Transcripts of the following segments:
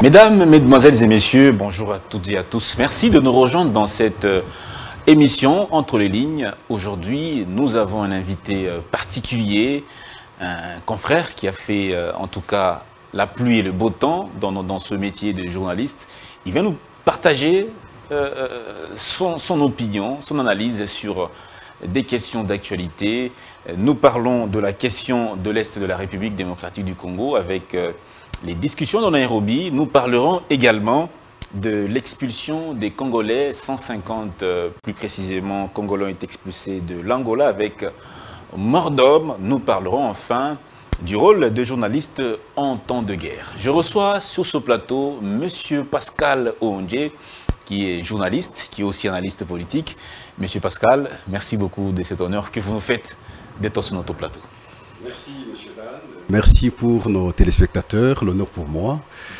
Mesdames, Mesdemoiselles et Messieurs, bonjour à toutes et à tous. Merci de nous rejoindre dans cette émission Entre les lignes. Aujourd'hui, nous avons un invité particulier, un confrère qui a fait en tout cas la pluie et le beau temps dans ce métier de journaliste. Il vient nous partager son opinion, son analyse sur des questions d'actualité. Nous parlons de la question de l'Est de la République démocratique du Congo avec les discussions dans Nairobi. Nous parlerons également de l'expulsion des Congolais. 150 plus précisément Congolais ont été expulsés de l'Angola avec mort d'homme. Nous parlerons enfin du rôle de journaliste en temps de guerre. Je reçois sur ce plateau M. Pascal Oondje, qui est journaliste, qui est aussi analyste politique. Monsieur Pascal, merci beaucoup de cet honneur que vous nous faites d'être sur notre plateau. Merci, M. Dan. Merci pour nos téléspectateurs, l'honneur pour moi.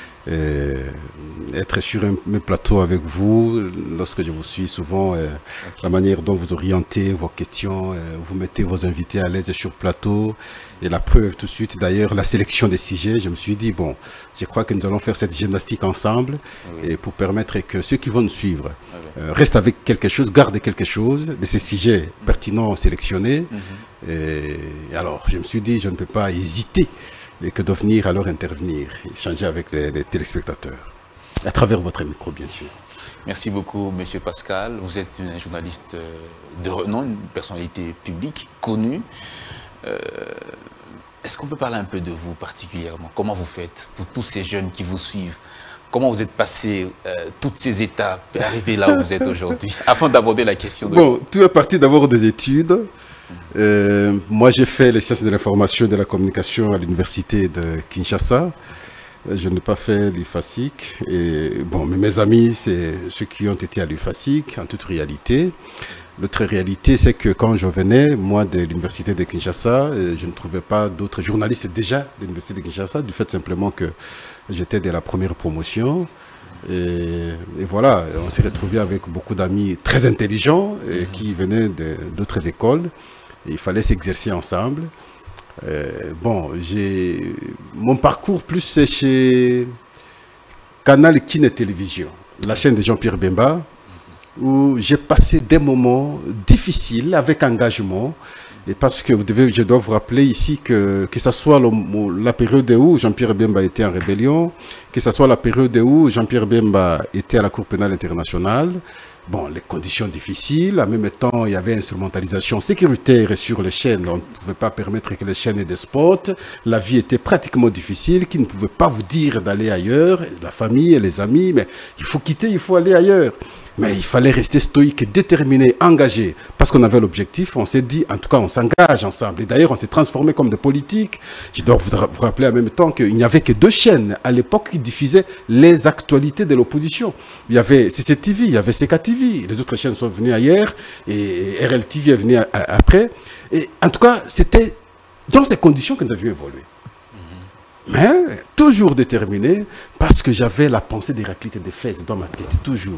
Être sur un même plateau avec vous, lorsque je vous suis souvent, la manière dont vous orientez vos questions, vous mettez vos invités à l'aise sur le plateau, et la preuve tout de suite d'ailleurs, la sélection des sujets, je me suis dit, bon, je crois que nous allons faire cette gymnastique ensemble, et pour permettre que ceux qui vont nous suivre restent avec quelque chose, gardent quelque chose de ces sujets pertinents sélectionnés. Et alors, je me suis dit, je ne peux pas hésiter que de venir alors intervenir, échanger avec les téléspectateurs, à travers votre micro, bien sûr. Merci beaucoup, Monsieur Pascal. Vous êtes un journaliste de renom, une personnalité publique, connue. Est-ce qu'on peut parler un peu de vous particulièrement? Comment vous faites pour tous ces jeunes qui vous suivent? Comment vous êtes passé toutes ces étapes et arrivé là où vous êtes aujourd'hui, avant d'aborder la question de... Bon, tout est parti d'abord des études. Moi, j'ai fait les sciences de l'information et de la communication à l'université de Kinshasa. Je n'ai pas fait l'UFASIC. Bon, mais mes amis, c'est ceux qui ont été à l'UFASIC, en toute réalité. L'autre réalité, c'est que quand je venais, moi, de l'université de Kinshasa, je ne trouvais pas d'autres journalistes déjà de l'université de Kinshasa, du fait simplement que j'étais de la première promotion. Et voilà, on s'est retrouvé avec beaucoup d'amis très intelligents qui venaient d'autres écoles. Et il fallait s'exercer ensemble. Bon, j'ai mon parcours plus c'est chez Canal Kin Télévision, la chaîne de Jean-Pierre Bemba, où j'ai passé des moments difficiles avec engagement. Et parce que je dois vous rappeler ici que ce soit la période où Jean-Pierre Bemba était en rébellion, que ce soit la période où Jean-Pierre Bemba était à la Cour pénale internationale, bon, les conditions difficiles, en même temps, il y avait instrumentalisation sécuritaire sur les chaînes, on ne pouvait pas permettre que les chaînes aient des spots, la vie était pratiquement difficile, qui ne pouvait pas vous dire d'aller ailleurs, la famille et les amis, mais il faut quitter, il faut aller ailleurs. Mais il fallait rester stoïque, déterminé, engagé, parce qu'on avait l'objectif, on s'est dit, en tout cas, on s'engage ensemble. Et d'ailleurs, on s'est transformé comme des politiques. Je dois vous rappeler en même temps qu'il n'y avait que 2 chaînes à l'époque qui diffusaient les actualités de l'opposition. Il y avait CCTV, il y avait CKTV, les autres chaînes sont venues ailleurs, et RLTV est venu après. Et en tout cas, c'était dans ces conditions que nous avions évolué. Mais toujours déterminé, parce que j'avais la pensée d'Héraclite et d'Éphèse dans ma tête, toujours.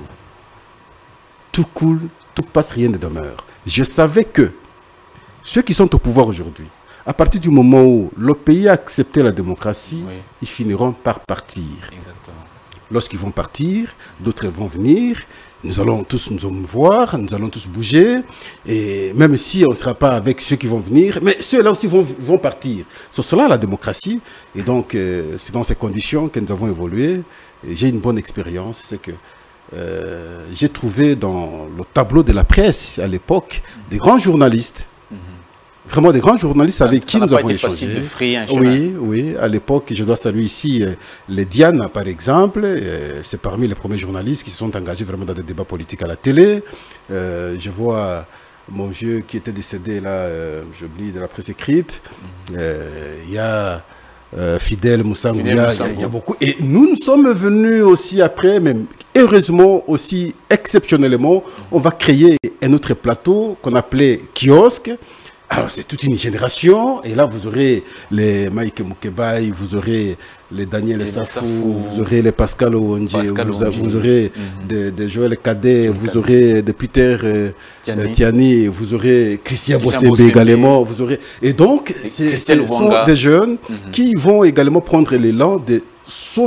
Tout coule, tout passe, rien ne demeure. Je savais que ceux qui sont au pouvoir aujourd'hui, à partir du moment où le pays a accepté la démocratie, ils finiront par partir. Exactement. Lorsqu'ils vont partir, d'autres vont venir, nous allons tous nous émouvoir, nous allons tous bouger, et même si on ne sera pas avec ceux qui vont venir, mais ceux-là aussi vont partir. C'est cela la démocratie, et donc c'est dans ces conditions que nous avons évolué. J'ai une bonne expérience, c'est que j'ai trouvé dans le tableau de la presse à l'époque des grands journalistes, vraiment des grands journalistes avec qui nous avons échangé. De frayer un chemin. Oui, à l'époque, je dois saluer ici les Diane par exemple, c'est parmi les premiers journalistes qui se sont engagés vraiment dans des débats politiques à la télé. Je vois mon vieux qui était décédé là, j'oublie, de la presse écrite, il y a Fidèle Moussangou, il y a beaucoup. Et nous sommes venus aussi après, même heureusement aussi exceptionnellement, on va créer un autre plateau qu'on appelait Kiosque. Alors c'est toute une génération, et là vous aurez les Mike Moukebaï, vous aurez les Daniel Safou, vous aurez les Pascal Oondje, vous aurez des Joël Cadet, vous aurez des Peter Tiani, vous aurez Christian Bossebe également, vous aurez... Et donc ce sont des jeunes qui vont également prendre l'élan de sauver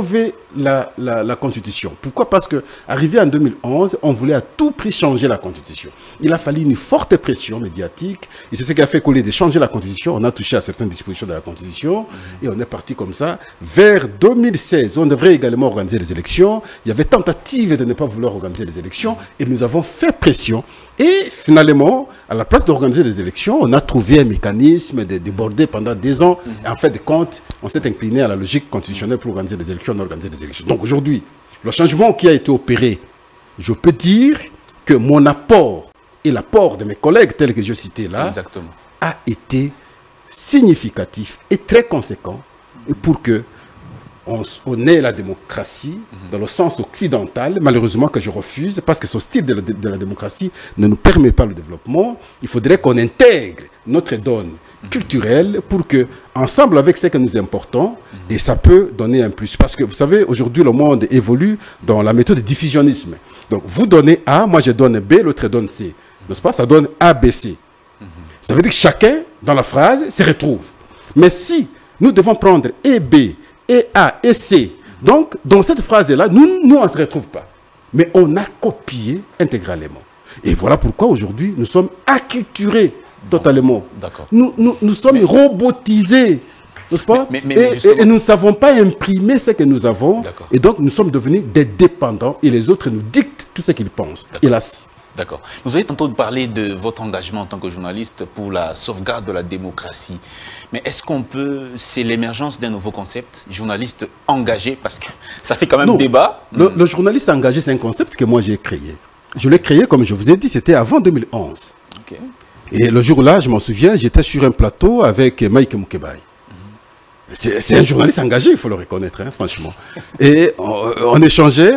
la Constitution. Pourquoi? Parce que, arrivé en 2011, on voulait à tout prix changer la Constitution. Il a fallu une forte pression médiatique, et c'est ce qui a fait qu'au lieu de changer la Constitution, on a touché à certaines dispositions de la Constitution, et on est parti comme ça. Vers 2016, on devrait également organiser les élections. Il y avait tentative de ne pas vouloir organiser les élections, et nous avons fait pression. Et finalement, à la place d'organiser les élections, on a trouvé un mécanisme de déborder pendant 2 ans. Et en fait de compte, on s'est incliné à la logique constitutionnelle pour organiser les élections, on a organisé les élections. Donc aujourd'hui, le changement qui a été opéré, je peux dire que mon apport et l'apport de mes collègues tels que je citais là, exactement, a été significatif et très conséquent pour que on ait la démocratie dans le sens occidental, malheureusement que je refuse, parce que ce style de la démocratie ne nous permet pas le développement. Il faudrait qu'on intègre notre donne culturelle pour que, ensemble avec ce que nous importons, et ça peut donner un plus. Parce que vous savez, aujourd'hui, le monde évolue dans la méthode de diffusionnisme. Donc, vous donnez A, moi je donne B, l'autre donne C. N'est-ce pas? Ça donne A, B, C. Ça veut dire que chacun, dans la phrase, se retrouve. Mais si nous devons prendre et B, et A, et C, donc, dans cette phrase-là, nous, on ne se retrouve pas. Mais on a copié intégralement. Et voilà pourquoi, aujourd'hui, nous sommes acculturés totalement. D'accord. Nous sommes robotisés, n'est-ce pas? Et nous ne savons pas imprimer ce que nous avons. Et donc, nous sommes devenus des dépendants et les autres nous dictent tout ce qu'ils pensent. Hélas. D'accord. Vous avez tantôt parlé de votre engagement en tant que journaliste pour la sauvegarde de la démocratie. Mais est-ce qu'on peut... C'est l'émergence d'un nouveau concept, journaliste engagé, parce que ça fait quand même débat. Le journaliste engagé, c'est un concept que moi j'ai créé. Je l'ai créé, comme je vous ai dit, c'était avant 2011. Okay. Et le jour-là, je m'en souviens, j'étais sur un plateau avec Mike Moukebaye. C'est un journaliste engagé, il faut le reconnaître, hein, franchement. Et on échangeait.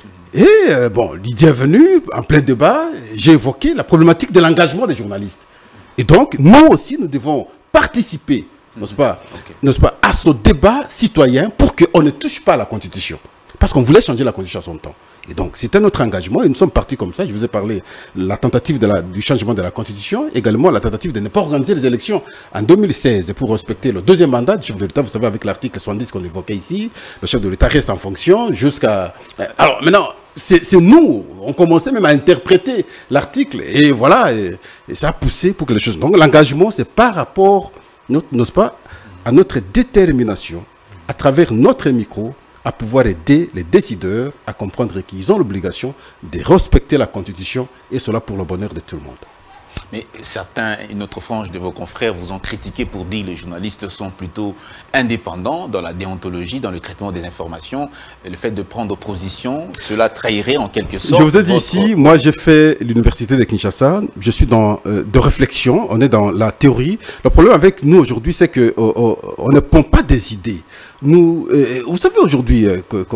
Et bon, l'idée est venue, en plein débat, j'ai évoqué la problématique de l'engagement des journalistes. Et donc, nous aussi, nous devons participer, n'est-ce pas, à ce débat citoyen pour qu'on ne touche pas à la Constitution. Parce qu'on voulait changer la Constitution à son temps. Et donc, c'était notre engagement et nous sommes partis comme ça. Je vous ai parlé de la tentative du changement de la Constitution, également la tentative de ne pas organiser les élections en 2016 pour respecter le 2e mandat du chef de l'État. Vous savez, avec l'article 70 qu'on évoquait ici, le chef de l'État reste en fonction jusqu'à... Alors, maintenant... C'est nous, on commençait même à interpréter l'article et voilà, et ça a poussé pour que les choses... Donc l'engagement, c'est par rapport, n'est-ce pas, à notre détermination, à travers notre micro, à pouvoir aider les décideurs à comprendre qu'ils ont l'obligation de respecter la Constitution et cela pour le bonheur de tout le monde. Mais certains, une autre frange de vos confrères vous ont critiqué pour dire que les journalistes sont plutôt indépendants dans la déontologie, dans le traitement des informations. Et le fait de prendre position, cela trahirait en quelque sorte... Je vous ai dit ici, moi j'ai fait l'université de Kinshasa, je suis dans de réflexion, on est dans la théorie. Le problème avec nous aujourd'hui, c'est qu'on ne prend pas des idées. Nous, vous savez aujourd'hui,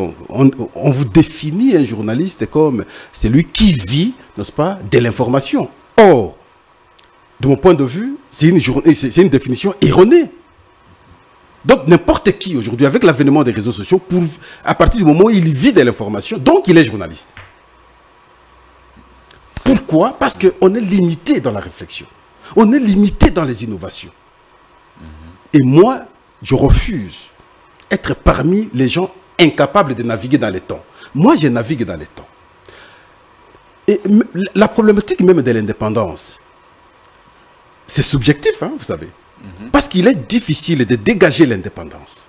on vous définit un journaliste comme celui qui vit, n'est-ce pas, de l'information. Or, de mon point de vue, c'est une définition erronée. Donc, n'importe qui aujourd'hui, avec l'avènement des réseaux sociaux, à partir du moment où il vit de l'information, donc il est journaliste. Pourquoi? Parce qu'on est limité dans la réflexion. On est limité dans les innovations. Et moi, je refuse d'être parmi les gens incapables de naviguer dans les temps. Moi, je navigue dans les temps. Et la problématique même de l'indépendance, c'est subjectif, hein, vous savez. Parce qu'il est difficile de dégager l'indépendance.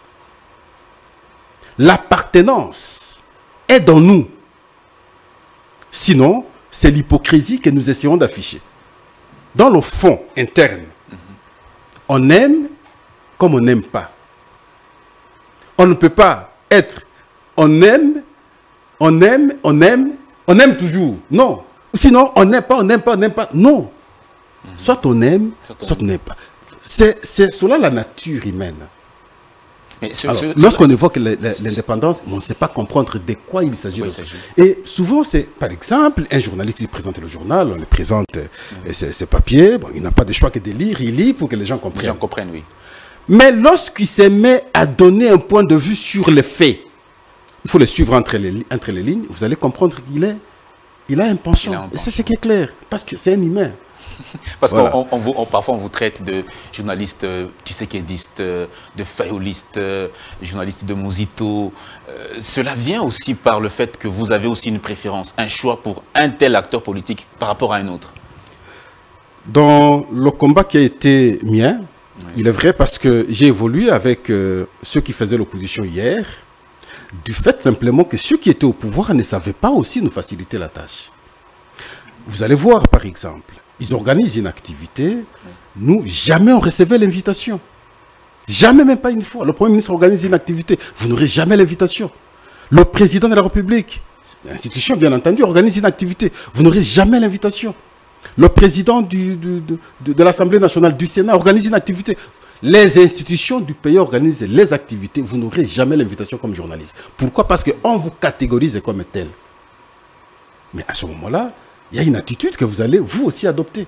L'appartenance est dans nous. Sinon, c'est l'hypocrisie que nous essayons d'afficher. Dans le fond interne, on aime comme on n'aime pas. On ne peut pas être, on aime toujours. Non. Sinon, on n'aime pas, on n'aime pas, on n'aime pas. Non. Soit on aime, soit on n'aime pas. C'est cela la nature humaine. Lorsqu'on évoque l'indépendance, on ne sait pas comprendre de quoi il s'agit. Et souvent, c'est, par exemple, un journaliste qui présente le journal, on lui présente ses papiers, bon, il n'a pas de choix que de lire, il lit pour que les gens comprennent. Les gens comprennent, oui. Mais lorsqu'il se met à donner un point de vue sur les faits, il faut le suivre entre les lignes, vous allez comprendre qu'il a un penchant. Et c'est ce qui est clair, parce que c'est un humain. Parce voilà. Parfois on vous traite de journaliste tshisekidiste, de fayoliste, journaliste de Muzito. Cela vient aussi par le fait que vous avez aussi une préférence, un choix pour un tel acteur politique par rapport à un autre. Dans le combat qui a été mien, oui, il est vrai parce que j'ai évolué avec ceux qui faisaient l'opposition hier, du fait simplement que ceux qui étaient au pouvoir ne savaient pas aussi nous faciliter la tâche. Vous allez voir par exemple, ils organisent une activité, nous jamais on recevait l'invitation. Jamais, même pas une fois. Le Premier ministre organise une activité, vous n'aurez jamais l'invitation. Le président de la République, l'institution bien entendu, organise une activité, vous n'aurez jamais l'invitation. Le président de l'Assemblée nationale, du Sénat, organise une activité. Les institutions du pays organisent les activités. Vous n'aurez jamais l'invitation comme journaliste. Pourquoi? Parce qu'on vous catégorise comme tel. Mais à ce moment-là, il y a une attitude que vous allez vous aussi adopter.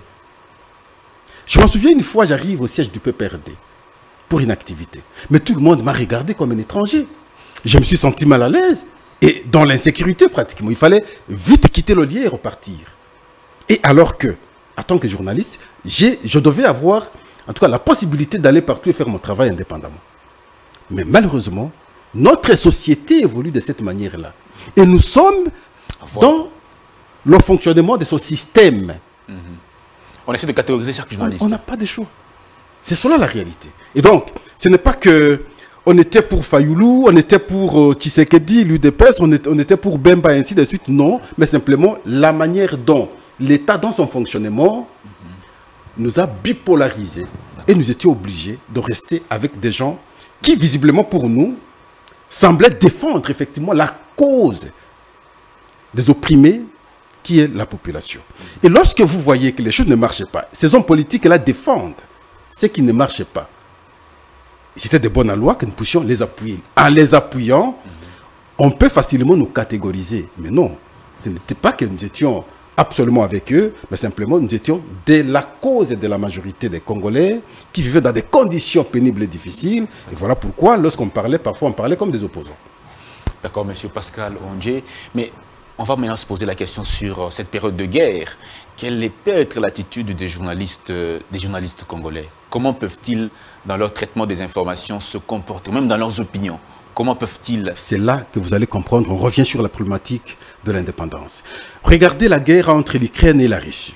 Je me souviens une fois, j'arrive au siège du PPRD pour une activité. Mais tout le monde m'a regardé comme un étranger. Je me suis senti mal à l'aise. Et dans l'insécurité pratiquement, il fallait vite quitter le lieu et repartir. Et alors que, en tant que journaliste, je devais avoir, en tout cas, la possibilité d'aller partout et faire mon travail indépendamment. Mais malheureusement, notre société évolue de cette manière-là. Et nous sommes dans le fonctionnement de ce système. On essaie de catégoriser chaque journaliste. On n'a pas de choix. C'est cela la réalité. Et donc, ce n'est pas que on était pour Fayoulou, on était pour Tshisekedi, l'UDPS, on était pour Bemba, et ainsi de suite. Non, mais simplement la manière dont l'État, dans son fonctionnement, nous a bipolarisés. Et nous étions obligés de rester avec des gens qui, visiblement pour nous, semblaient défendre effectivement la cause des opprimés, qui est la population. Et lorsque vous voyez que les choses ne marchent pas, ces hommes politiques-là défendent ce qui ne marchait pas. C'était des bonnes lois que nous puissions les appuyer. En les appuyant, on peut facilement nous catégoriser. Mais non, ce n'était pas que nous étions absolument avec eux, mais simplement nous étions de la cause de la majorité des Congolais qui vivaient dans des conditions pénibles et difficiles. Et voilà pourquoi, lorsqu'on parlait, parfois on parlait comme des opposants. D'accord, M. Pascal Ondje. Mais on va maintenant se poser la question sur cette période de guerre. Quelle peut être l'attitude des journalistes congolais? Comment peuvent-ils, dans leur traitement des informations, se comporter, même dans leurs opinions? Comment peuvent-ils... C'est là que vous allez comprendre, on revient sur la problématique de l'indépendance. Regardez la guerre entre l'Ukraine et la Russie.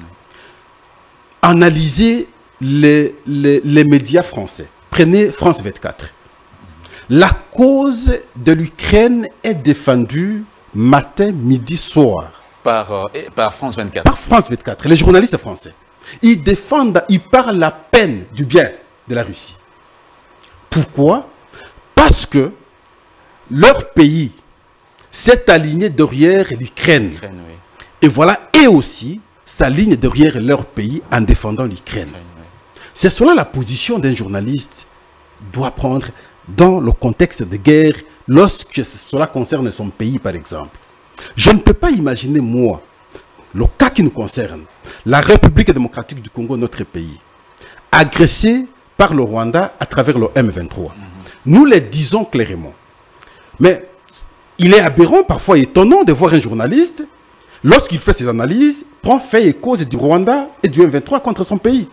Analysez les médias français. Prenez France 24. La cause de l'Ukraine est défendue matin, midi, soir. Par France 24. Par France 24. Les journalistes français. Ils défendent, ils parlent la peine du bien de la Russie. Pourquoi? Parce que leur pays s'est aligné derrière l'Ukraine. Oui. Et voilà, et aussi s'aligne derrière leur pays en défendant l'Ukraine. Oui. C'est cela la position d'un journaliste doit prendre dans le contexte de guerre lorsque cela concerne son pays, par exemple. Je ne peux pas imaginer, moi, le cas qui nous concerne, la République démocratique du Congo, notre pays, agressée par le Rwanda à travers le M23. Nous les disons clairement. Mais il est aberrant, parfois étonnant de voir un journaliste, lorsqu'il fait ses analyses, prend fait et cause du Rwanda et du M23 contre son pays.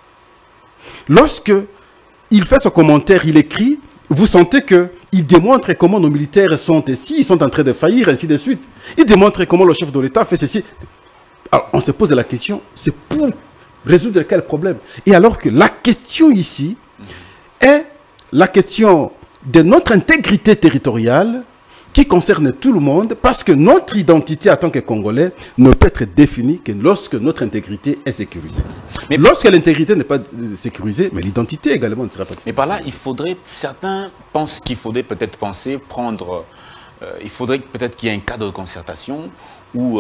Lorsque il fait ce commentaire, il écrit, vous sentez qu'il démontre comment nos militaires sont ici, ils sont en train de faillir, ainsi de suite. Il démontre comment le chef de l'État fait ceci. Alors, on se pose la question, c'est pour résoudre quel problème? Et alors que la question ici est la question de notre intégrité territoriale qui concerne tout le monde, parce que notre identité en tant que Congolais ne peut être définie que lorsque notre intégrité est sécurisée. Mais lorsque l'intégrité n'est pas sécurisée, mais l'identité également ne sera pas sécurisée. Mais par là, il faudrait, certains pensent qu'il faudrait peut-être penser, il faudrait peut-être qu'il y ait un cadre de concertation où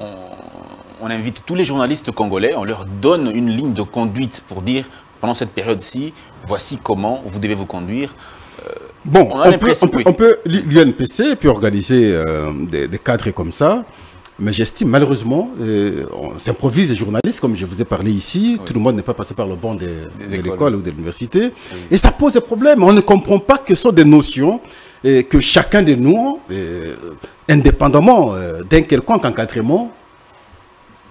on invite tous les journalistes congolais, on leur donne une ligne de conduite pour dire, pendant cette période-ci, voici comment vous devez vous conduire. Bon, l'UNPC peut organiser des cadres comme ça, mais j'estime malheureusement, on s'improvise les journalistes, comme je vous ai parlé ici, oui. Tout le monde n'est pas passé par le banc de l'école ou de l'université, oui. Et ça pose des problèmes. On ne comprend pas que ce sont des notions que chacun de nous, indépendamment d'un quelconque encadrement,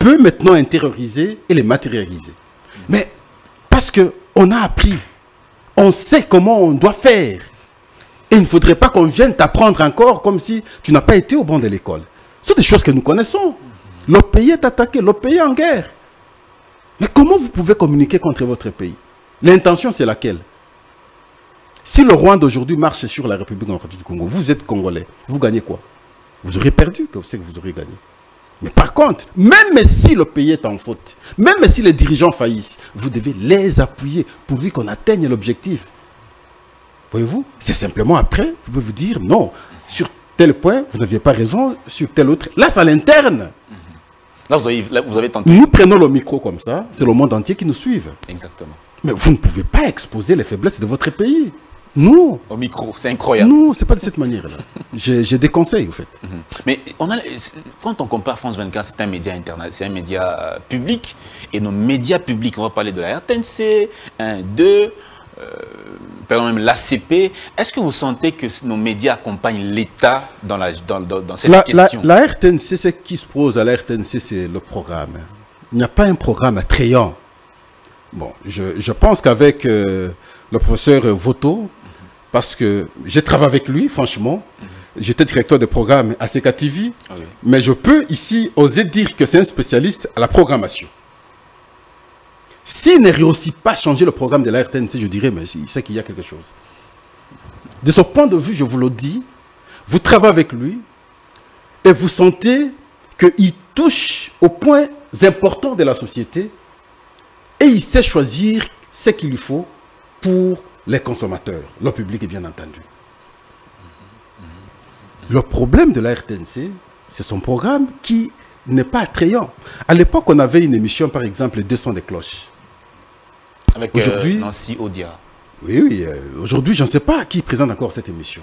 peut maintenant intérioriser et les matérialiser. Mais parce qu'on a appris, on sait comment on doit faire. Et il ne faudrait pas qu'on vienne t'apprendre encore comme si tu n'as pas été au banc de l'école. C'est des choses que nous connaissons. Le pays est attaqué, le pays est en guerre. Mais comment vous pouvez communiquer contre votre pays? L'intention, c'est laquelle? Si le Rwanda aujourd'hui marche sur la République démocratique du Congo, vous êtes Congolais, vous gagnez quoi? Vous aurez perdu, que c'est que vous aurez gagné. Mais par contre, même si le pays est en faute, même si les dirigeants faillissent, vous devez les appuyer pourvu qu'on atteigne l'objectif. Voyez-vous? C'est simplement après, vous pouvez vous dire, non, sur tel point, vous n'aviez pas raison, sur tel autre. Là, c'est à l'interne. Là, vous avez tenté. Nous prenons le micro comme ça, c'est le monde entier qui nous suit. Exactement. Mais vous ne pouvez pas exposer les faiblesses de votre pays. Non. Au micro, c'est incroyable. Non, c'est pas de cette manière-là. J'ai des conseils, au fait. Mais quand on compare France 24, c'est un média internet, c'est un média public. Et nos médias publics, on va parler de la RTNC, 1, 2, pardon, même l'ACP. Est-ce que vous sentez que nos médias accompagnent l'État dans cette question? La RTNC, ce qui se pose à la RTNC, c'est le programme. Il n'y a pas un programme attrayant. Bon, je pense qu'avec le professeur Voto, parce que j'ai travaillé avec lui, franchement, j'étais directeur de programme à CK TV, mais je peux ici oser dire que c'est un spécialiste à la programmation. S'il ne réussit pas à changer le programme de la RTNC, je dirais, mais il sait qu'il y a quelque chose. De ce point de vue, je vous le dis, vous travaillez avec lui et vous sentez qu'il touche aux points importants de la société et il sait choisir ce qu'il lui faut pour les consommateurs, le public est bien entendu. Le problème de la RTNC, c'est son programme qui n'est pas attrayant. À l'époque, on avait une émission, par exemple, 200 des cloches. Avec Nancy Odia. Oui, aujourd'hui, je ne sais pas qui présente encore cette émission.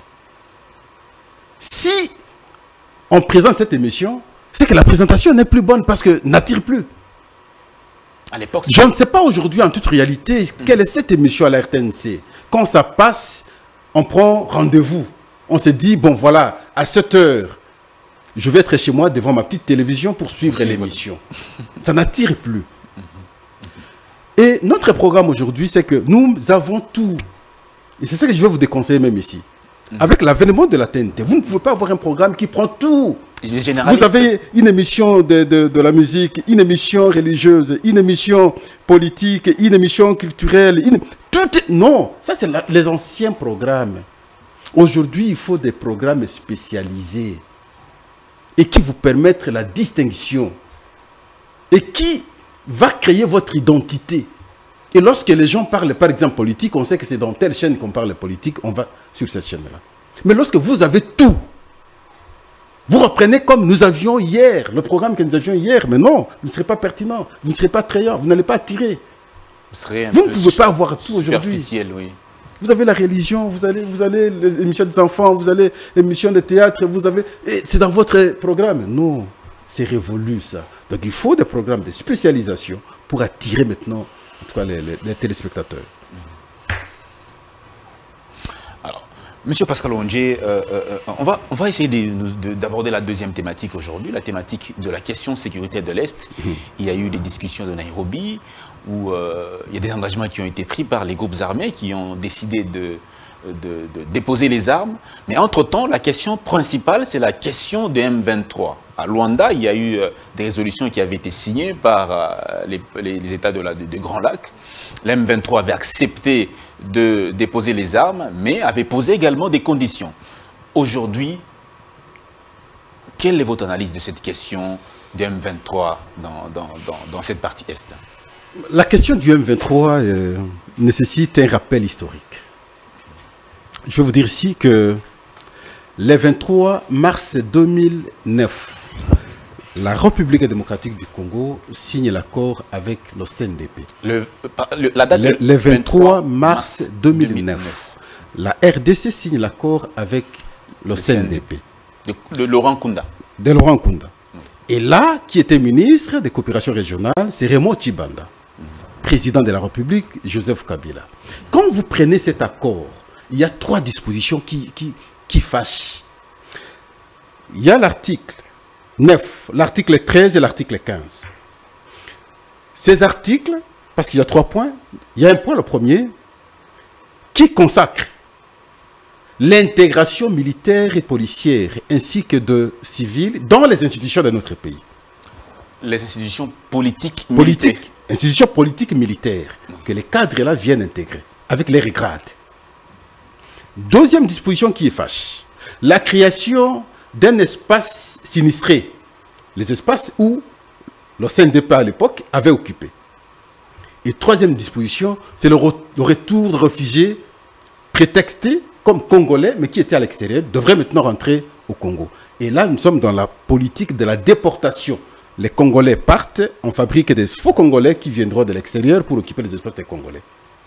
Si on présente cette émission, c'est que la présentation n'est plus bonne parce que n'attire plus. À l'époque, je ne sais pas aujourd'hui, en toute réalité, quelle est cette émission à la RTNC. Quand ça passe, on prend rendez-vous. On se dit, bon voilà, à 7 heures, je vais être chez moi devant ma petite télévision pour suivre l'émission. Ça n'attire plus. Et notre programme aujourd'hui, c'est que nous avons tout. Et c'est ça que je vais vous déconseiller même ici. Avec l'avènement de la TNT, vous ne pouvez pas avoir un programme qui prend tout. Vous avez une émission de la musique, une émission religieuse, une émission politique, une émission culturelle. Non, ça c'est les anciens programmes. Aujourd'hui, il faut des programmes spécialisés et qui vous permettent la distinction et qui va créer votre identité. Et lorsque les gens parlent, par exemple, politique, on sait que c'est dans telle chaîne qu'on parle politique, on va sur cette chaîne-là. Mais lorsque vous avez tout, vous reprenez comme nous avions hier, le programme que nous avions hier, mais non, vous ne serez pas pertinent, vous ne serez pas attrayant, vous n'allez pas attirer. Vous ne pouvez pas avoir tout aujourd'hui. Oui. Vous avez la religion, vous allez les émissions des enfants, vous allez les émissions de théâtre, c'est dans votre programme. Non, c'est révolu ça. Donc il faut des programmes de spécialisation pour attirer maintenant, en tout cas, les téléspectateurs. Alors, Monsieur Pascal Ondje, on va essayer d'aborder la deuxième thématique aujourd'hui, la thématique de la question sécuritaire de l'Est. Il y a eu des discussions de Nairobi où il y a des engagements qui ont été pris par les groupes armés qui ont décidé de déposer les armes. Mais entre-temps, la question principale, c'est la question de M23. À Luanda, il y a eu des résolutions qui avaient été signées par les États de Grand Lac. La M23 avait accepté de déposer les armes, mais avait posé également des conditions. Aujourd'hui, quelle est votre analyse de cette question de M23 dans cette partie Est? La question du M23 nécessite un rappel historique. Je vais vous dire ici que le 23 mars 2009, la République démocratique du Congo signe l'accord avec le CNDP. La date le 23 mars 2009, la RDC signe l'accord avec le CNDP. De Laurent Nkunda. De Laurent Nkunda. Et là, qui était ministre des coopérations régionales, c'est Raymond Tshibanda, président de la République, Joseph Kabila. Quand vous prenez cet accord, il y a 3 dispositions qui fâchent. Il y a l'article 9, l'article 13 et l'article 15. Ces articles, parce qu'il y a 3 points, il y a un point, le premier, qui consacre l'intégration militaire et policière, ainsi que de civils, dans les institutions de notre pays. Les institutions politiques militaires. Institutions politiques militaires, que les cadres là viennent intégrer, avec les grades. Deuxième disposition qui est fâche, la création d'un espace sinistré, les espaces où le CNDP à l'époque avait occupé. Et troisième disposition, c'est le retour de réfugiés prétextés comme Congolais, mais qui étaient à l'extérieur, devraient maintenant rentrer au Congo. Et là, nous sommes dans la politique de la déportation. Les Congolais partent, on fabrique des faux Congolais qui viendront de l'extérieur pour occuper les espaces des Congolais.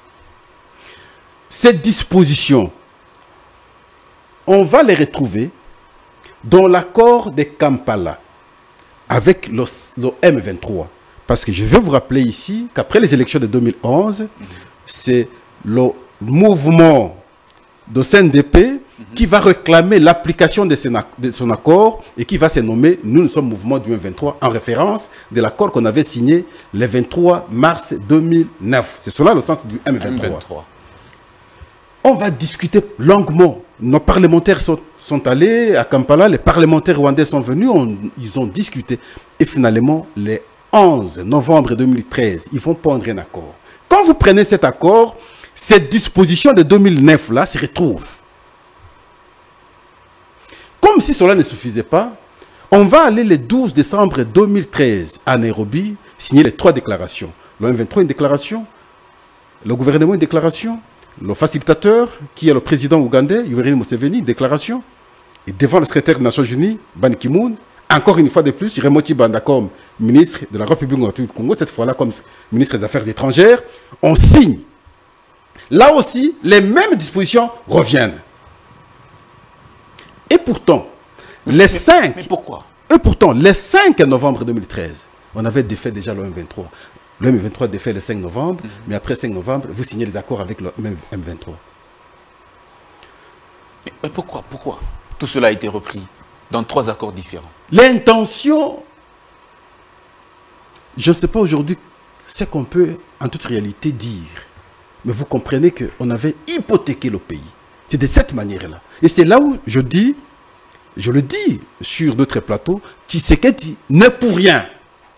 Cette disposition, on va les retrouver dans l'accord de Kampala avec le M23. Parce que je veux vous rappeler ici qu'après les élections de 2011, c'est le mouvement de CNDP qui va réclamer l'application de son accord et qui va se nommer « Nous sommes mouvement du M23 » en référence de l'accord qu'on avait signé le 23 mars 2009. C'est cela le sens du M23. On va discuter longuement. Nos parlementaires sont allés à Kampala, les parlementaires rwandais sont venus, ils ont discuté. Et finalement, le 11 novembre 2013, ils vont prendre un accord. Quand vous prenez cet accord, cette disposition de 2009 là se retrouve. Comme si cela ne suffisait pas, on va aller le 12 décembre 2013 à Nairobi signer les 3 déclarations. Le M23 une déclaration, le gouvernement une déclaration, le facilitateur qui est le président ougandais, Yoweri Museveni, une déclaration, et devant le secrétaire des Nations Unies, Ban Ki-moon, encore une fois de plus, Raymond Tshibanda comme ministre de la République du Congo, cette fois-là comme ministre des Affaires étrangères, on signe. Là aussi, les mêmes dispositions reviennent. Et pourtant, les 5... Mais pourquoi? Et pourtant, les 5 novembre 2013, on avait défait déjà le M23. Le M23 défait le 5 novembre, mais après 5 novembre, vous signez les accords avec le M23. Mais pourquoi tout cela a été repris dans 3 accords différents? L'intention, je ne sais pas aujourd'hui ce qu'on peut en toute réalité dire, mais vous comprenez qu'on avait hypothéqué le pays. C'est de cette manière-là. Et c'est là où je le dis sur d'autres plateaux, Tshisekedi n'est pour rien.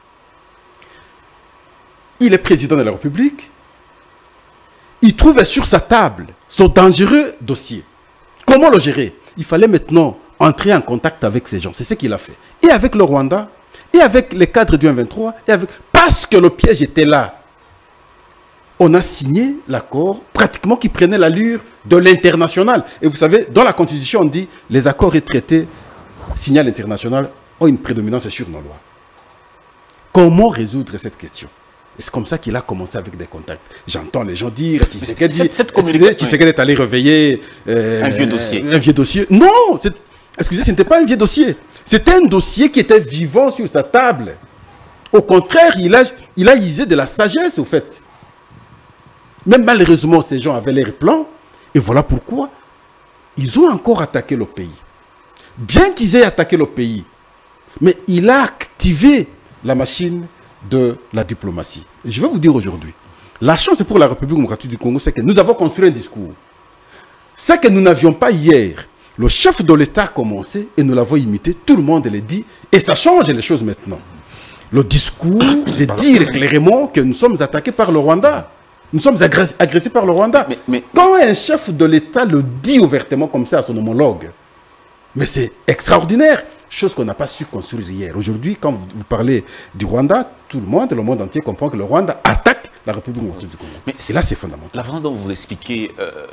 Il est président de la République. Il trouve sur sa table son dangereux dossier. Comment le gérer? Il fallait maintenant entrer en contact avec ces gens. C'est ce qu'il a fait. Et avec le Rwanda, et avec les cadres du M23, parce que le piège était là. On a signé l'accord pratiquement qui prenait l'allure de l'international. Et vous savez, dans la Constitution, on dit les accords et traités signés à l'international ont une prédominance sur nos lois. Comment résoudre cette question? Et c'est comme ça qu'il a commencé avec des contacts. J'entends les gens dire cette communication, Tshisekedi est allé réveiller un vieux dossier. Un vieux dossier. Non, excusez, ce n'était pas un vieux dossier. C'était un dossier qui était vivant sur sa table. Au contraire, il a usé de la sagesse, au fait. Mais malheureusement, ces gens avaient leur plan. Et voilà pourquoi ils ont encore attaqué le pays. Bien qu'ils aient attaqué le pays, mais il a activé la machine de la diplomatie. Et je vais vous dire aujourd'hui, la chance pour la République démocratique du Congo, c'est que nous avons construit un discours. Ce que nous n'avions pas hier, le chef de l'État a commencé et nous l'avons imité, tout le monde le dit, et ça change les choses maintenant. Le discours de dire clairement que nous sommes attaqués par le Rwanda. Nous sommes agressés par le Rwanda. Mais quand un chef de l'État le dit ouvertement comme ça à son homologue, mais c'est extraordinaire. Chose qu'on n'a pas su construire hier. Aujourd'hui, quand vous parlez du Rwanda, tout le monde entier comprend que le Rwanda attaque la République démocratique du Congo. Et là, c'est fondamental. La façon dont vous expliquez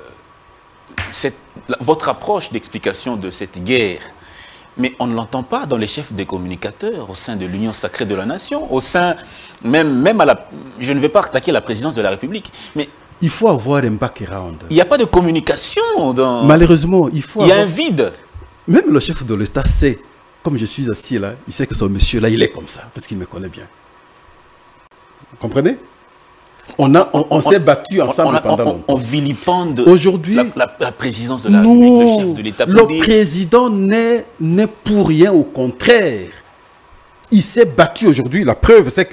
votre approche d'explication de cette guerre, mais on ne l'entend pas dans les chefs des communicateurs, au sein de l'Union sacrée de la nation, au sein, même à la... Je ne vais pas attaquer la présidence de la République, mais... Il faut avoir un background. Il n'y a pas de communication dans... Malheureusement, il faut avoir... Il y a un vide. Même le chef de l'État sait, comme je suis assis là, il sait que ce monsieur-là, il est comme ça, parce qu'il me connaît bien. Vous comprenez? On s'est battu ensemble pendant longtemps. On vilipende aujourd'hui la présidence de la République, le chef de l'État. Le président n'est pour rien, au contraire. Il s'est battu aujourd'hui. La preuve, c'est que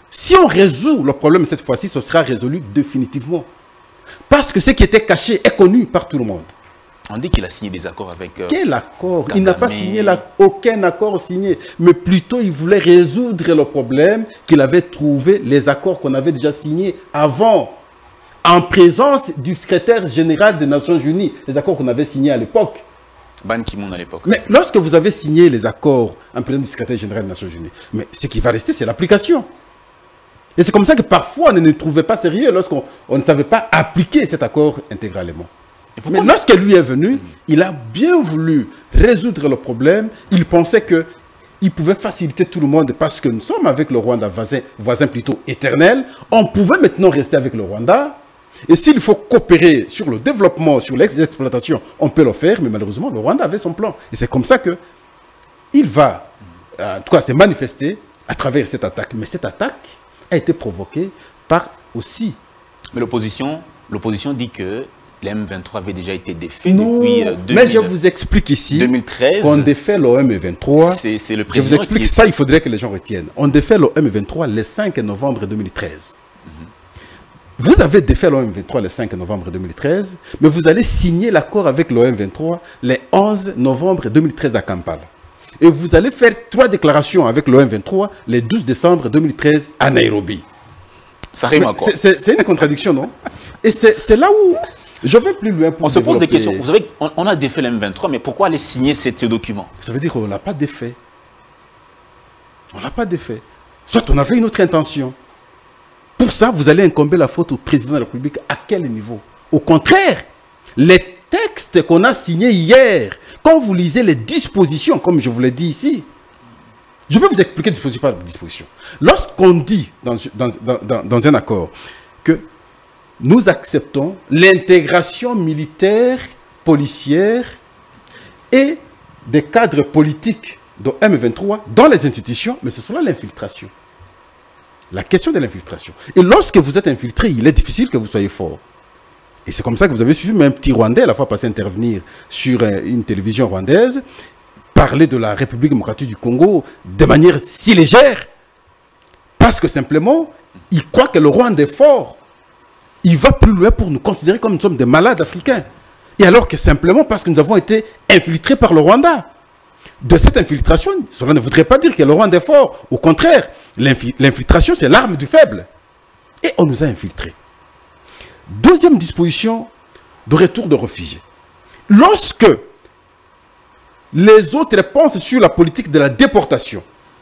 Si on résout le problème cette fois-ci, ce sera résolu définitivement. Parce que ce qui était caché est connu par tout le monde. On dit qu'il a signé des accords avec... Quel accord? Il n'a pas signé aucun accord signé. Mais plutôt, il voulait résoudre le problème qu'il avait trouvé, les accords qu'on avait déjà signés avant, en présence du secrétaire général des Nations Unies, les accords qu'on avait signés à l'époque. Ban Ki-moon à l'époque. Mais lorsque vous avez signé les accords en présence du secrétaire général des Nations Unies, mais ce qui va rester, c'est l'application. Et c'est comme ça que parfois, on ne trouvait pas sérieux lorsqu'on ne savait pas appliquer cet accord intégralement. Mais lorsque lui est venu, il a bien voulu résoudre le problème. Il pensait qu'il pouvait faciliter tout le monde parce que nous sommes avec le Rwanda, voisin plutôt éternel. On pouvait maintenant rester avec le Rwanda. Et s'il faut coopérer sur le développement, sur l'exploitation, on peut le faire. Mais malheureusement, le Rwanda avait son plan. Et c'est comme ça qu'il va, en tout cas, s'est manifesté à travers cette attaque. Mais cette attaque a été provoquée par aussi... Mais l'opposition dit que les M23 avait déjà été défait depuis 2000, mais je vous explique ici 2013. On défait le M23. C'est le président. Je vous explique ça, il faudrait que les gens retiennent. On défait le M23 le 5 novembre 2013. Vous avez défait le M23 le 5 novembre 2013, mais vous allez signer l'accord avec le M23 le 11 novembre 2013 à Kampala. Et vous allez faire 3 déclarations avec le M23 le 12 décembre 2013 à Nairobi. Ça rime à quoi? C'est une contradiction, non? Et c'est là où... Je vais plus loin pour on se pose des questions. Vous savez, on a défait le M23, mais pourquoi aller signer ce document? Ça veut dire qu'on n'a pas défait. On n'a pas défait. Soit on avait une autre intention. Pour ça, vous allez incomber la faute au président de la République. À quel niveau? Au contraire, les textes qu'on a signés hier, quand vous lisez les dispositions, comme je vous l'ai dit ici, je vais vous expliquer disposition par disposition. Lorsqu'on dit dans un accord que nous acceptons l'intégration militaire, policière et des cadres politiques de M23 dans les institutions, mais ce sera l'infiltration. La question de l'infiltration. Et lorsque vous êtes infiltré, il est difficile que vous soyez fort. Et c'est comme ça que vous avez suivi même un petit Rwandais, la fois passé intervenir sur une télévision rwandaise, parler de la République démocratique du Congo de manière si légère. Parce que simplement, il croit que le Rwanda est fort. Il va plus loin pour nous considérer comme nous sommes des malades africains. Et alors que simplement parce que nous avons été infiltrés par le Rwanda. De cette infiltration, cela ne voudrait pas dire que le Rwanda est fort. Au contraire, l'infiltration, c'est l'arme du faible. Et on nous a infiltrés. Deuxième disposition de retour de réfugiés. Lorsque les autres pensent sur la politique de la déportation,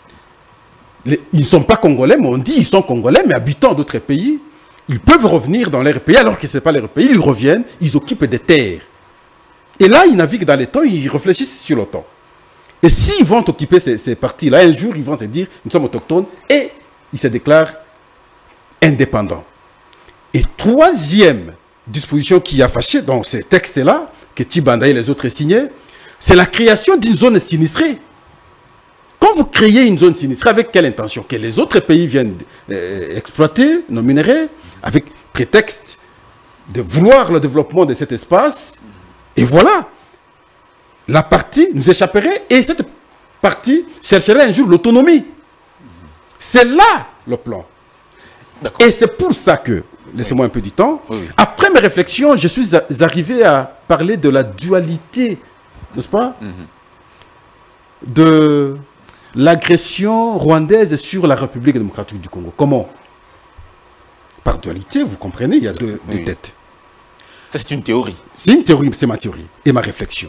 ils ne sont pas congolais, mais on dit qu'ils sont congolais, mais habitant d'autres pays, ils peuvent revenir dans leur pays, alors que ce n'est pas leur pays, ils reviennent, ils occupent des terres. Et là, ils naviguent dans les temps, ils réfléchissent sur le temps. Et s'ils vont occuper ces parties-là, un jour, ils vont se dire, nous sommes autochtones, et ils se déclarent indépendants. Et troisième disposition qui a fâché dans ces textes-là, que Tibanda et les autres signaient, c'est la création d'une zone sinistrée. Quand vous créez une zone sinistrée, avec quelle intention? Que les autres pays viennent exploiter nos minerais, avec prétexte de vouloir le développement de cet espace. Et voilà, la partie nous échapperait et cette partie chercherait un jour l'autonomie. C'est là le plan. Et c'est pour ça que, laissez-moi un peu du temps, après mes réflexions, je suis arrivé à parler de la dualité, n'est-ce pas, de l'agression rwandaise sur la République démocratique du Congo. Comment? Par dualité, vous comprenez, il y a deux têtes. Ça, c'est une théorie. C'est une théorie, c'est ma théorie et ma réflexion.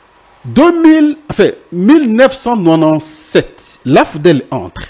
1997, l'AFDEL entre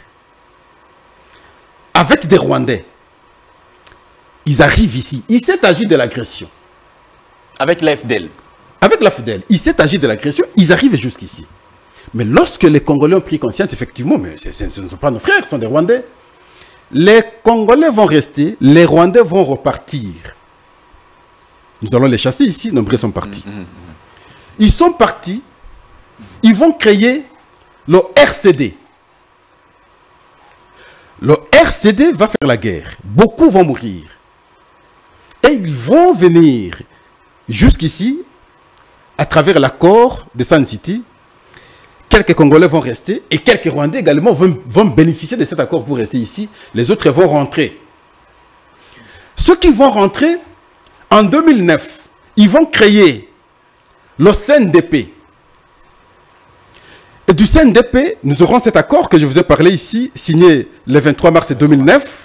avec des Rwandais. Ils arrivent ici. Il s'est agi de l'agression. Avec l'AFDEL. Avec l'AFDEL. Il s'est agi de l'agression. Ils arrivent jusqu'ici. Mais lorsque les Congolais ont pris conscience, effectivement, mais ce ne sont pas nos frères, ce sont des Rwandais. Les Congolais vont rester, les Rwandais vont repartir. Nous allons les chasser ici, nombreux sont partis. Ils sont partis, ils vont créer le RCD. Le RCD va faire la guerre. Beaucoup vont mourir. Et ils vont venir jusqu'ici, à travers l'accord de Sun City, quelques Congolais vont rester et quelques Rwandais également vont bénéficier de cet accord pour rester ici. Les autres vont rentrer. Ceux qui vont rentrer, en 2009, ils vont créer le CNDP. Et du CNDP, nous aurons cet accord que je vous ai parlé ici, signé le 23 mars 2009.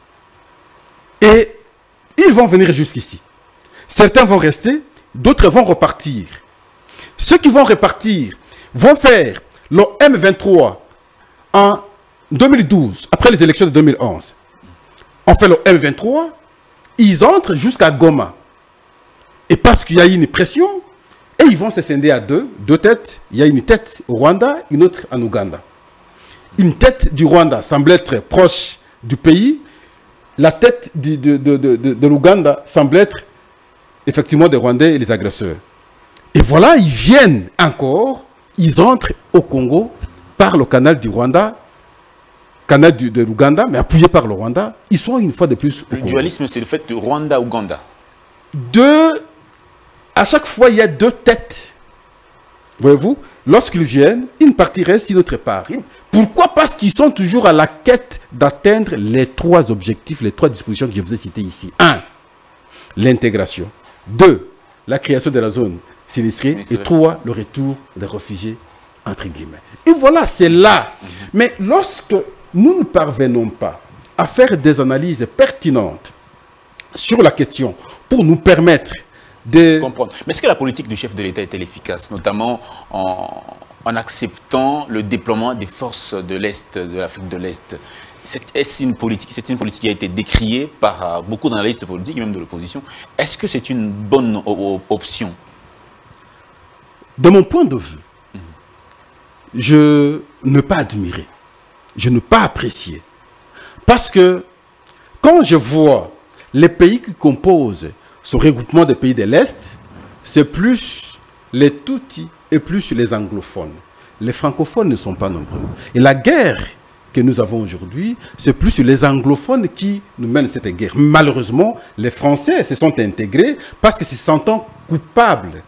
Et ils vont venir jusqu'ici. Certains vont rester, d'autres vont repartir. Ceux qui vont repartir vont faire le M23 en 2012, après les élections de 2011. On fait le M23, ils entrent jusqu'à Goma. Et parce qu'il y a eu une pression, et ils vont se scinder à deux têtes. Il y a une tête au Rwanda, une autre en Ouganda. Une tête du Rwanda semble être proche du pays. La tête de l'Ouganda semble être effectivement des Rwandais et les agresseurs. Et voilà, ils viennent encore, ils entrent au Congo par le canal du Rwanda, canal de l'Ouganda, mais appuyé par le Rwanda. Ils sont une fois de plus au Le Congo. dualisme, c'est le fait de Rwanda-Ouganda. À chaque fois, il y a deux têtes. Voyez-vous, lorsqu'ils viennent, une partie reste, une autre part. Pourquoi? Parce qu'ils sont toujours à la quête d'atteindre les trois objectifs, les trois dispositions que je vous ai citées ici. 1. L'intégration. 2. La création de la zone sinistrée. Et 3. Le retour des réfugiés, entre guillemets. Et voilà, c'est là. Mais lorsque nous ne parvenons pas à faire des analyses pertinentes sur la question pour nous permettre de comprendre. Mais est-ce que la politique du chef de l'État est-elle efficace, notamment en acceptant le déploiement des forces de l'Est, de l'Afrique de l'Est? C'est une politique qui a été décriée par beaucoup d'analystes politiques et même de l'opposition. Est-ce que c'est une bonne option? De mon point de vue, je ne pas admirer, je ne pas apprécier. Parce que quand je vois les pays qui composent ce regroupement des pays de l'Est, c'est plus les Tutsis et plus les anglophones. Les francophones ne sont pas nombreux. Et la guerre que nous avons aujourd'hui, c'est plus les anglophones qui nous mènent cette guerre. Malheureusement, les Français se sont intégrés parce que se sentant coupables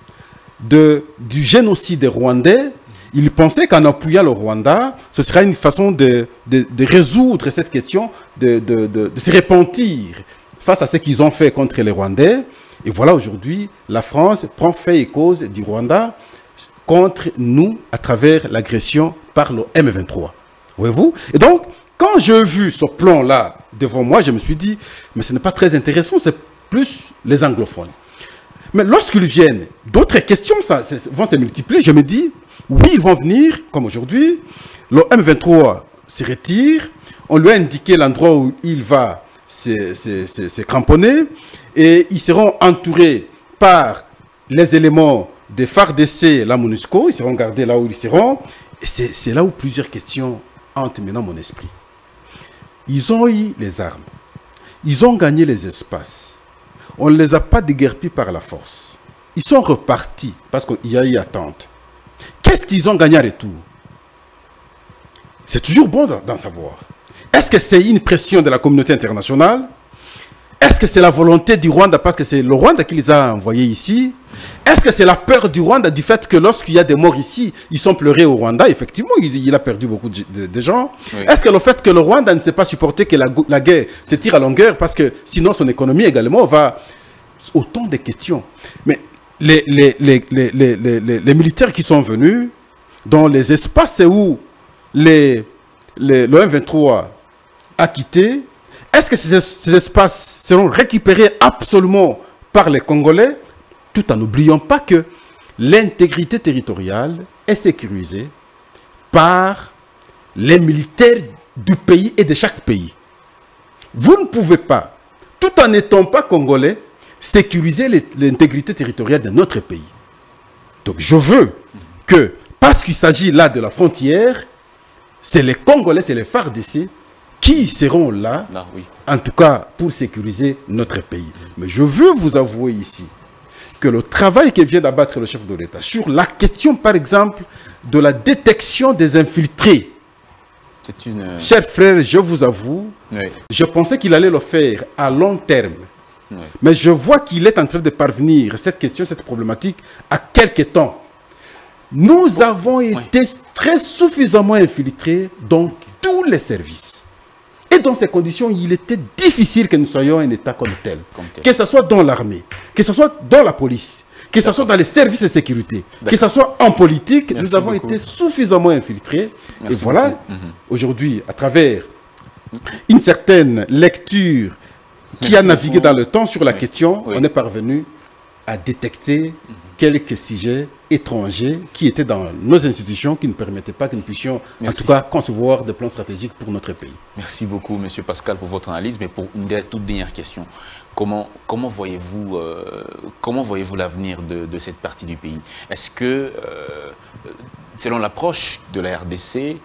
du génocide rwandais, ils pensaient qu'en appuyant le Rwanda, ce serait une façon de résoudre cette question, de se repentir face à ce qu'ils ont fait contre les Rwandais. Et voilà, aujourd'hui, la France prend fait et cause du Rwanda contre nous à travers l'agression par le M23. Voyez-vous? Et donc, quand j'ai vu ce plan-là devant moi, je me suis dit, mais ce n'est pas très intéressant, c'est plus les anglophones. Mais lorsqu'ils viennent, d'autres questions vont se multiplier. Je me dis, oui, ils vont venir, comme aujourd'hui, le M23 se retire, on lui a indiqué l'endroit où il va se cramponner, et ils seront entourés par les éléments des FARDC, la MONUSCO, ils seront gardés là où ils seront. C'est là où plusieurs questions hantent maintenant mon esprit. Ils ont eu les armes, ils ont gagné les espaces, on ne les a pas déguerpis par la force. Ils sont repartis parce qu'il y a eu attente. Qu'est-ce qu'ils ont gagné en retour? C'est toujours bon d'en savoir. Est-ce que c'est une pression de la communauté internationale? Est-ce que c'est la volonté du Rwanda parce que c'est le Rwanda qui les a envoyés ici? Est-ce que c'est la peur du Rwanda du fait que lorsqu'il y a des morts ici, ils sont pleurés au Rwanda? Effectivement, il a perdu beaucoup de gens. Oui. Est-ce que le fait que le Rwanda ne sait pas supporter que la guerre se tire à longueur parce que sinon son économie également va... Autant de questions. Mais les militaires qui sont venus dans les espaces où le M23 a quitté, est-ce que ces espaces seront récupérés absolument par les Congolais, tout en n'oubliant pas que l'intégrité territoriale est sécurisée par les militaires du pays et de chaque pays. Vous ne pouvez pas, tout en n'étant pas Congolais, sécuriser l'intégrité territoriale de notre pays. Donc je veux que, parce qu'il s'agit là de la frontière, c'est les Congolais, c'est les FARDC qui seront là, oui, en tout cas pour sécuriser notre pays. Mais je veux vous avouer ici que le travail que vient d'abattre le chef de l'État sur la question, par exemple, de la détection des infiltrés, chers frères, je vous avoue, oui, je pensais qu'il allait le faire à long terme. Oui. Mais je vois qu'il est en train de parvenir, cette question, cette problématique, à quelques temps. Nous avons été très suffisamment infiltrés dans tous les services. Et dans ces conditions, il était difficile que nous soyons un État comme tel. Que ce soit dans l'armée, que ce soit dans la police, que ce soit dans les services de sécurité, que ce soit en politique, nous avons été suffisamment infiltrés. Et voilà, aujourd'hui, à travers une certaine lecture qui a navigué dans le temps sur la question, on est parvenu à détecter quelques sujets étrangers qui étaient dans nos institutions, qui ne permettaient pas que nous puissions, en tout cas, concevoir des plans stratégiques pour notre pays. Merci beaucoup, M. Pascal, pour votre analyse. Mais pour une toute dernière question, comment voyez-vous l'avenir de cette partie du pays? Est-ce que, selon l'approche de la RDC,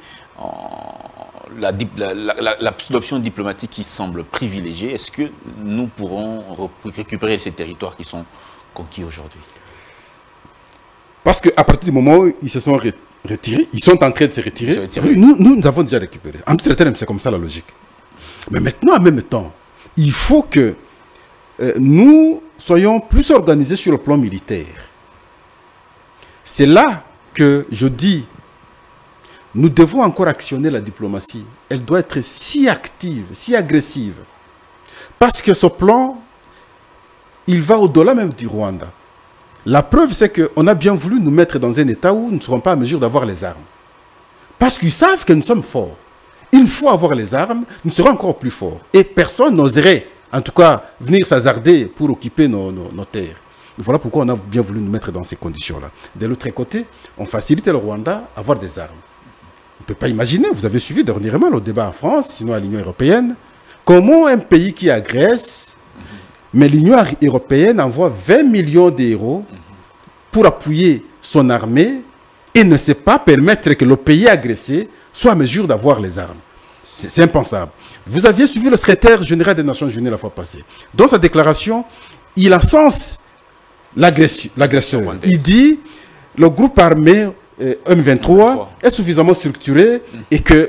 l'option diplomatique qui semble privilégiée, est-ce que nous pourrons récupérer ces territoires qui sont conquis aujourd'hui? Parce qu'à partir du moment où ils se sont retirés, ils sont en train de se retirer, nous avons déjà récupéré. En tout termes, c'est comme ça la logique. Mais maintenant, en même temps, il faut que nous soyons plus organisés sur le plan militaire. C'est là que je dis, nous devons encore actionner la diplomatie. Elle doit être si active, si agressive. Parce que ce plan, il va au-delà même du Rwanda. La preuve, c'est qu'on a bien voulu nous mettre dans un état où nous ne serons pas à mesure d'avoir les armes. Parce qu'ils savent que nous sommes forts. Une fois avoir les armes, nous serons encore plus forts. Et personne n'oserait, en tout cas, venir s'hasarder pour occuper nos terres. Et voilà pourquoi on a bien voulu nous mettre dans ces conditions-là. De l'autre côté, on facilite le Rwanda à avoir des armes. On ne peut pas imaginer, vous avez suivi dernièrement le débat en France, sinon à l'Union européenne, comment un pays qui agresse, mais l'Union européenne envoie 20 millions d'euros pour appuyer son armée et ne sait pas permettre que le pays agressé soit à mesure d'avoir les armes. C'est impensable. Vous aviez suivi le secrétaire général des Nations Unies la fois passée. Dans sa déclaration, il encense l'agresseur. Il dit le groupe armé M23 est suffisamment structuré et que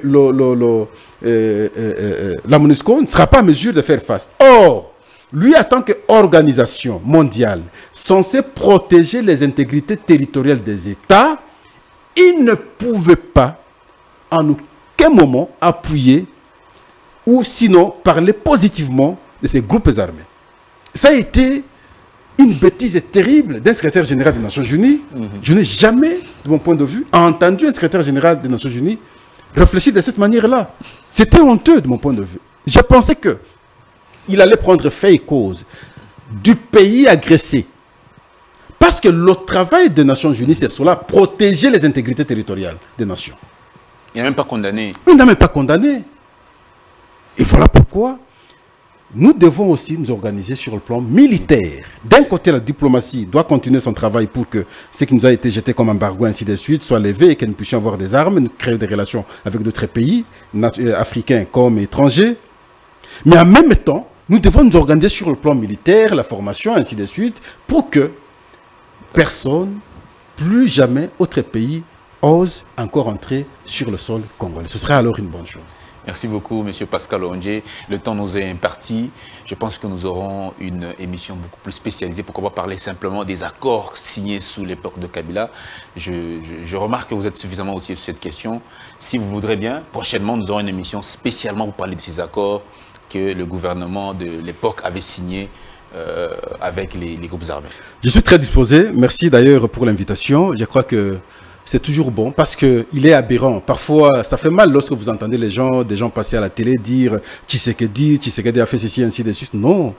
la MONUSCO ne sera pas à mesure de faire face. Or, lui, en tant qu'organisation mondiale censée protéger les intégrités territoriales des États, il ne pouvait pas en aucun moment appuyer ou sinon parler positivement de ces groupes armés. Ça a été une bêtise terrible d'un secrétaire général des Nations Unies. Je n'ai jamais, de mon point de vue, entendu un secrétaire général des Nations Unies réfléchir de cette manière-là. C'était honteux de mon point de vue. Je pensais que il allait prendre fait et cause du pays agressé. Parce que le travail des Nations Unies, c'est cela, protéger les intégrités territoriales des nations. Il n'a même pas condamné. Il n'a même pas condamné. Et voilà pourquoi nous devons aussi nous organiser sur le plan militaire. D'un côté, la diplomatie doit continuer son travail pour que ce qui nous a été jeté comme embargo, ainsi de suite, soit levé et que nous puissions avoir des armes, créer des relations avec d'autres pays, africains comme étrangers. Mais en même temps, nous devons nous organiser sur le plan militaire, la formation, ainsi de suite, pour que personne, plus jamais, autre pays, ose encore entrer sur le sol congolais. Ce serait alors une bonne chose. Merci beaucoup, M. Pascal Ondje. Le temps nous est imparti. Je pense que nous aurons une émission beaucoup plus spécialisée. Pourquoi pas parler simplement des accords signés sous l'époque de Kabila. Je remarque que vous êtes suffisamment outillé sur cette question. Si vous voudrez bien, prochainement, nous aurons une émission spécialement pour parler de ces accords que le gouvernement de l'époque avait signés avec les groupes armés. Je suis très disposé. Merci d'ailleurs pour l'invitation. Je crois que c'est toujours bon parce qu'il est aberrant. Parfois, ça fait mal lorsque vous entendez des gens passer à la télé dire Tshisekedi a fait ceci, ainsi de suite. Non.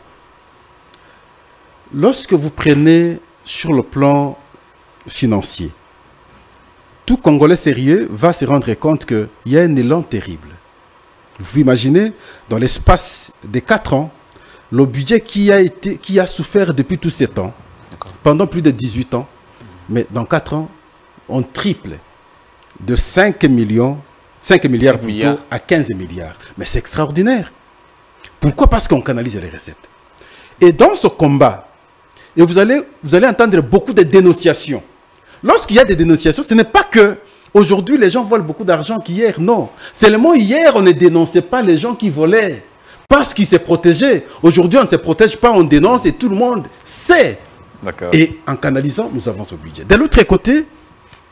Lorsque vous prenez sur le plan financier, tout Congolais sérieux va se rendre compte qu'il y a un élan terrible. Vous pouvez imaginer, dans l'espace de 4 ans, le budget qui a souffert depuis tous ces temps, pendant plus de 18 ans, mais dans 4 ans, on triple de 5 milliards plutôt à 15 milliards. Mais c'est extraordinaire. Pourquoi? Parce qu'on canalise les recettes. Et dans ce combat, et vous allez entendre beaucoup de dénonciations. Lorsqu'il y a des dénonciations, ce n'est pas que aujourd'hui les gens volent beaucoup d'argent qu'hier. Non. Seulement hier, on ne dénonçait pas les gens qui volaient. Parce qu'ils se protégeaient. Aujourd'hui, on ne se protège pas, on dénonce et tout le monde sait. Et en canalisant, nous avons ce budget. De l'autre côté,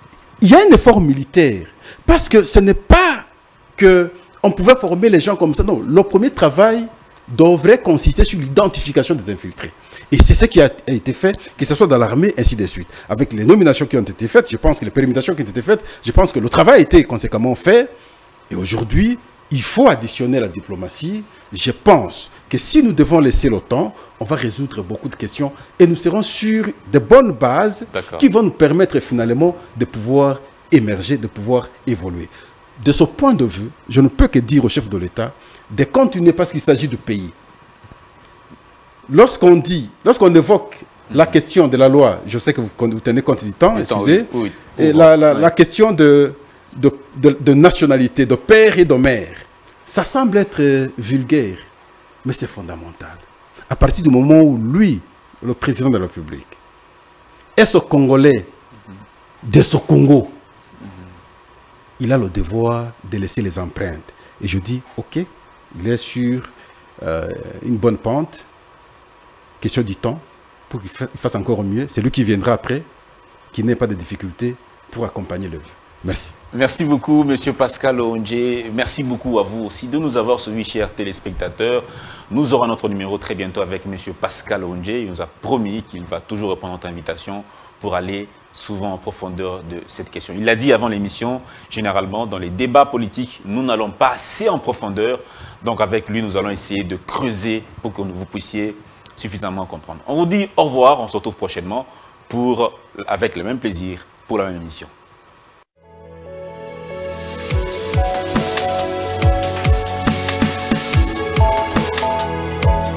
il y a un effort militaire. Parce que ce n'est pas qu'on pouvait former les gens comme ça. Non, le premier travail devrait consister sur l'identification des infiltrés. Et c'est ce qui a été fait, que ce soit dans l'armée, ainsi de suite. Avec les nominations qui ont été faites, je pense que les périmitations qui ont été faites, je pense que le travail a été conséquemment fait. Et aujourd'hui, il faut additionner la diplomatie. Je pense que si nous devons laisser le temps, on va résoudre beaucoup de questions et nous serons sur de bonnes bases qui vont nous permettre finalement de pouvoir émerger, de pouvoir évoluer. De ce point de vue, je ne peux que dire au chef de l'État de continuer parce qu'il s'agit de pays. Lorsqu'on évoque la question de la loi, je sais que vous tenez compte du temps, excusez, et la question de nationalité, de père et de mère, ça semble être vulgaire, mais c'est fondamental. À partir du moment où lui, le président de la République, est ce Congolais de ce Congo, il a le devoir de laisser les empreintes. Et je dis, ok, il est sur une bonne pente, question du temps, pour qu'il fasse encore mieux. C'est lui qui viendra après, qui n'ait pas de difficultés pour accompagner l'œuvre. Merci. Merci beaucoup, M. Pascal Ondje. Merci beaucoup à vous aussi de nous avoir suivis, chers téléspectateurs. Nous aurons notre numéro très bientôt avec M. Pascal Ondje. Il nous a promis qu'il va toujours répondre à notre invitation pour aller souvent en profondeur de cette question. Il l'a dit avant l'émission, généralement, dans les débats politiques, nous n'allons pas assez en profondeur. Donc avec lui, nous allons essayer de creuser pour que vous puissiez suffisamment comprendre. On vous dit au revoir, on se retrouve prochainement avec le même plaisir pour la même émission.